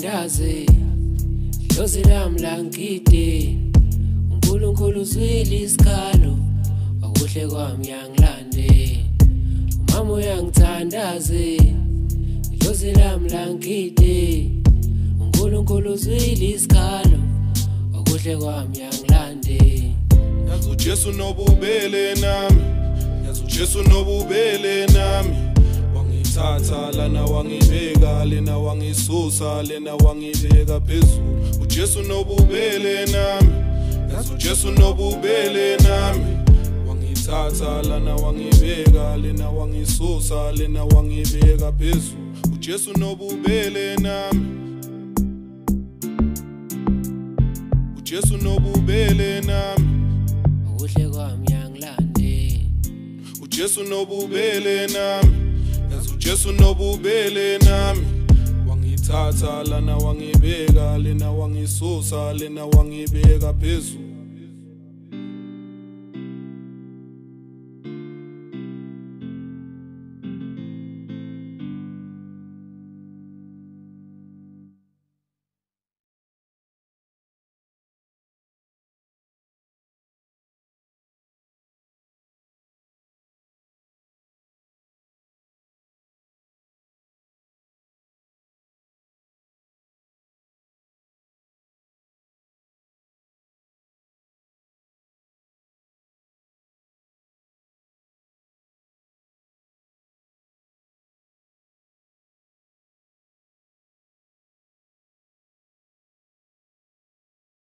ngithandaze dlozi lami la ngide uNkulunkulu uzwile isikhalo okuhle kwami yangilande umama uyangithandaze dlozi lami la ngide uNkulunkulu uzwile isikhalo okuhle kwami yangilande yazi uJesu nobubele nami yazi uJesu nobubele nami wangithatha lana wangibeka lena wangisusa lena wangibeka phezulu uJesu nobubele nami yazi uJesu nobubele nami wangithatha lana wangibeka lena wangisusa lena wangibeka phezulu uJesu nobubele nami uJesu nobubele nami okuhle kwami yangilande uJesu nobubele nami yazi uJesu nobubele nami wangithatha lana wangibeka lena wangisusa lena wangibeka phezulu